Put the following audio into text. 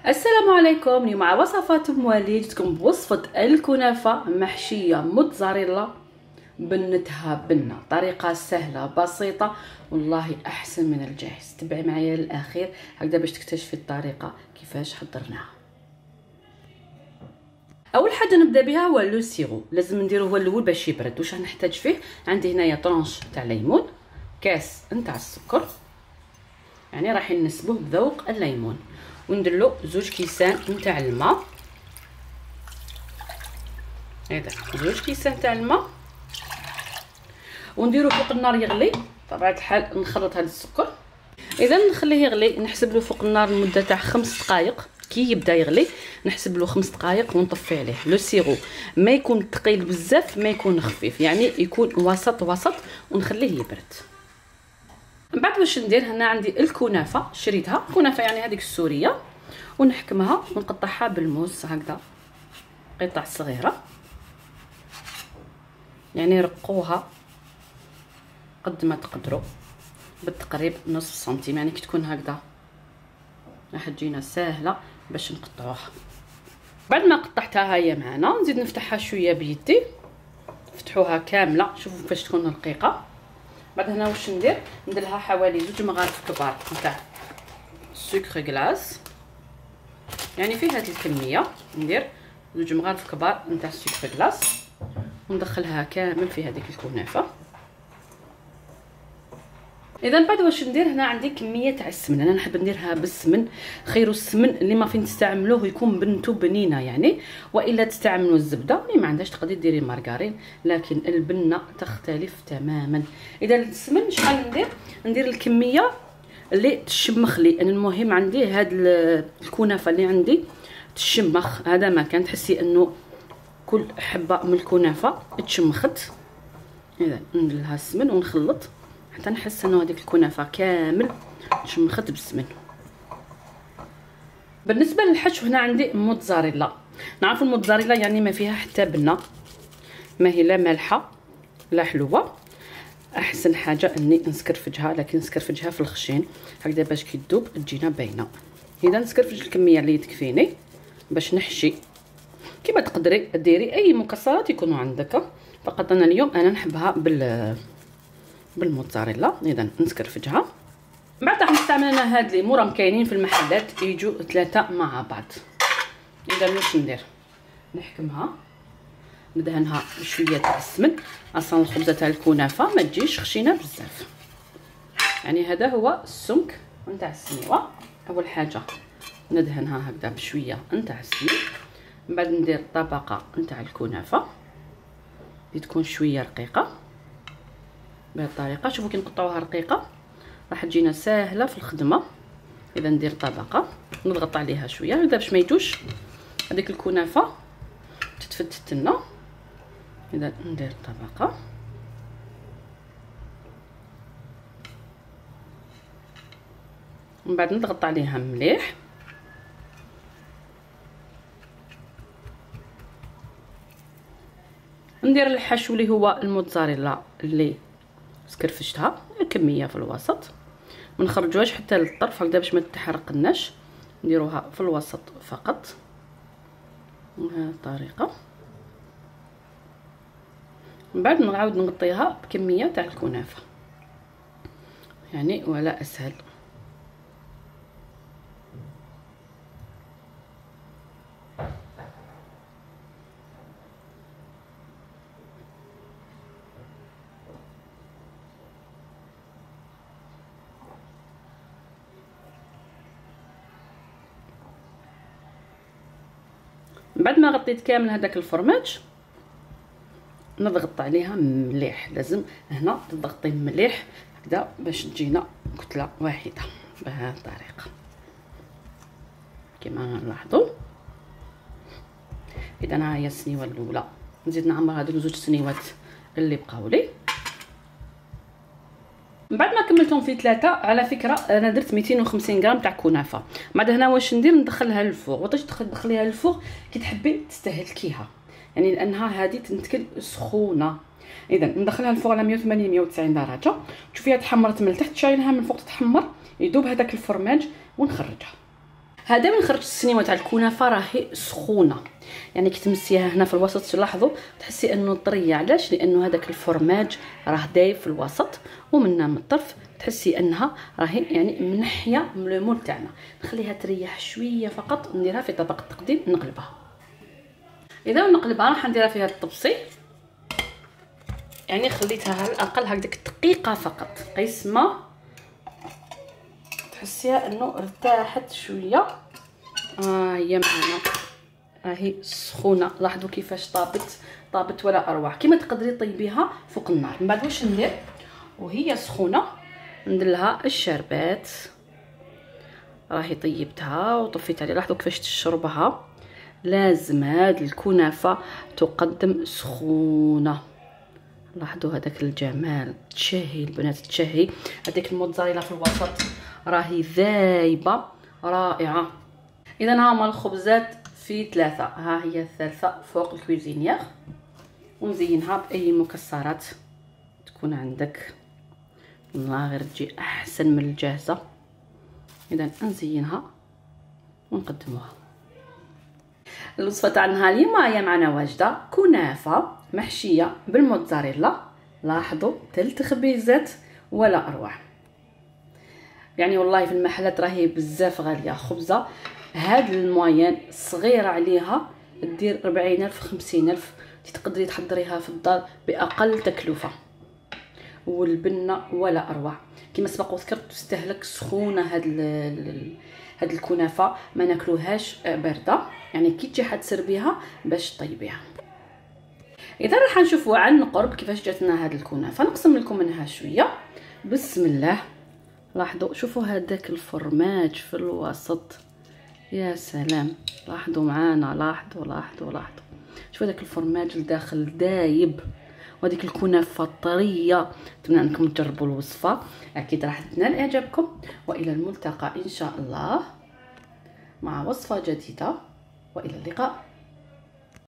السلام عليكم. اليوم مع وصفات مواليد جتكم بوصفه الكنافه محشيه موتزاريلا بنتها بنه. طريقه سهله بسيطه والله احسن من الجاهز. تبعي معايا للاخير هكذا باش تكتشفي الطريقه كيفاش حضرناها. اول حاجه نبدا بها هو لو سيرو. لازم نديروه هو الاول باش يبرد. واش غنحتاج فيه؟ عندي هنايا طرونش تاع ليمون، كاس نتاع السكر، يعني راح نسبوه بذوق الليمون، وندير له 2 كيسان نتاع الماء. هذا 2 كيسان تاع الماء، ونديرو فوق النار يغلي. بطبيعه الحال نخلط هذا السكر. اذا نخليه يغلي، نحسب له فوق النار لمده تاع 5 دقائق. كي يبدا يغلي نحسب له 5 دقائق ونطفي عليه. لو سيرو ما يكون ثقيل بزاف ما يكون خفيف، يعني يكون وسط وسط، ونخليه يبرد. من بعد واش ندير؟ هنا عندي الكنافه شريتها، كنافه يعني هذيك السوريه، ونحكمها ونقطعها بالموس هكذا قطع صغيره، يعني رقوها قد ما تقدروا بالتقريب نص سنتيم، يعني كي تكون هكذا راح تجينا ساهله باش نقطعوها. بعد ما قطعتها هي معنا نزيد نفتحها شويه بيدي، فتحوها كامله شوفوا كيفاش تكون رقيقه. بعد هنا واش ندير لها حوالي 2 مغارف كبار نتاع سكر غلاس، يعني في هذه الكميه ندير 2 مغارف كبار نتاع سكر غلاس، وندخلها كامل في هذيك الكنافه. اذا بعد واش ندير؟ هنا عندي كميه تاع السمن، انا نحب نديرها بالسمن. خير السمن اللي ما فين تستعملوه يكون بنته بنينه يعني، والا تستعملوا الزبده اللي ما عندهاش تقدري ديري مارغرين، لكن البنه تختلف تماما. اذا السمن شحال ندير الكميه اللي تشمخ لي. انا المهم عندي هاد الكنافه اللي عندي تشمخ، هذا ما كان تحسي انه كل حبه من الكنافه تشمخت. اذا ندير لها السمن ونخلط حتى نحس انه هذيك الكنافه كامل تشمخت بالسمن. بالنسبه للحشو هنا عندي موتزاريلا. نعرف الموتزاريلا يعني ما فيها حتى بنه، ما هي لا مالحه لا حلوه. احسن حاجه اني نسكرفجها، لكن نسكرفجها في الخشين هكذا باش كي تذوب تجينا باينه. اذا نسكرفج الكميه اللي تكفيني باش نحشي. كما تقدري ديري اي مكسرات يكونوا عندك، فقط انا اليوم نحبها بالموتزاريلا. اذا نسكرفجها. بعد راح نستعمل انا هاد لي موراهم كاينين في المحلات، يجوا 3 مع بعض. اذا واش ندير؟ نحكمها ندهنها بشويه تاع السمن، اصلا الخبزه تاع الكنافه ما تجيش خشينه بزاف، يعني هذا هو السمك نتاع السنيوه. اول حاجه ندهنها هكذا بشويه نتاع السمن، من بعد ندير طبقه نتاع الكنافه اللي تكون شويه رقيقه بهذه الطريقه. شوفوا كي نقطعوها رقيقه راح تجينا ساهله في الخدمه. اذا ندير طبقه نضغط عليها شويه هكذا باش ما يجوش هذيك الكنافه تتفتت لنا. اذا ندير طبقه، من بعد نضغط عليها مليح. ندير الحشو اللي هو الموتزاريلا اللي سكرفشتها كميه في الوسط، ما نخرجوهاش حتى للطرف هكذا باش ما تحرقناش، نديروها في الوسط فقط بهذه الطريقه. من بعد نعاود نغطيها بكميه تاع الكنافه، يعني ولا اسهل. بعد ما غطيت كامل هذاك الفرماج نضغط عليها مليح. لازم هنا تضغطي مليح هكذا باش تجينا كتله واحده بهذه الطريقه كما نلاحظوا. اذا ها هي السنيوه الاولى، نزيد نعمر هذوك 2 سنيوات اللي بقاو لي. من بعد ما كملتهم في 3 على فكره انا درت 250 غرام تاع كنافه. بعد هنا واش ندير؟ ندخلها للفوغ. وقتاش تدخليها للفوغ؟ كي تحبي تستهلكيها، يعني لانها هذه تنتكل سخونه. اذا ندخلها للفوغ على 180 190 درجه، تشوفيها تحمرت من التحت، شايلها من فوق تتحمر، يذوب هذاك الفرماج ونخرجها. هذا من خرج السنيوه تاع الكنافه راهي سخونه، يعني كي تمسيها هنا في الوسط تلاحظوا تحسي انه طريه. علاش؟ لانه هذاك الفرماج راه دايب في الوسط، ومنها من الطرف تحسي انها راهي يعني منحيه من لو مول تاعنا. نخليها تريح شويه فقط، نديرها في طبق التقديم نقلبها. اذا نقلبها راح نديرها فيها الطبسي، يعني خليتها على الاقل هكذاك دقيقه فقط، قيس ما تحسيها انه ارتاحت شويه. هي معنا راهي سخونه، لاحظوا كيفاش طابت ولا اروع. كيما تقدري طيبيها فوق النار. من بعد واش ندير وهي سخونه؟ ندير لها الشربات، راهي طيبتها وطفيت عليها. لاحظوا كيفاش تشربها. لازم هاد الكنافه تقدم سخونه. لاحظوا هذاك الجمال، تشهي البنات تشهي. هذيك الموتزاريلا في الوسط راهي ذايبه رائعه. اذا ها هما الخبزات في 3، ها هي الثالثه فوق الكويزينيير. ونزينها باي مكسرات تكون عندك، والله غير تجي احسن من الجاهزه. اذا نزينها ونقدموها. الوصفه تاع نهار اليوم هي معنا واجده كنافه محشيه بالموتزاريلا. لاحظوا 3 خبيزات ولا اروع. يعني والله في المحلات راهي بزاف غاليه خبزه. هاد الموين صغيره عليها دير 40,000 50,000. تقدري تحضريها في الدار باقل تكلفه. والبنه ولا اروع. كما سبق وذكرت تستهلك سخونه هاد الكنافه، ما ناكلوهاش بارده، يعني كي تجي حتسربيها باش طيبيها. اذا راح نشوفوا عن قرب كيفاش جاتنا هاد الكنافه. نقسم لكم منها شويه. بسم الله. لاحظوا شوفوا هذاك الفرماج في الوسط، يا سلام. لاحظوا معانا، لاحظوا شوفوا هذاك الفرماج لداخل دايب، وهذيك الكنافه طريه. نتمنى انكم تجربوا الوصفه، اكيد راح تنال اعجابكم. والى الملتقى ان شاء الله مع وصفه جديده، والى اللقاء.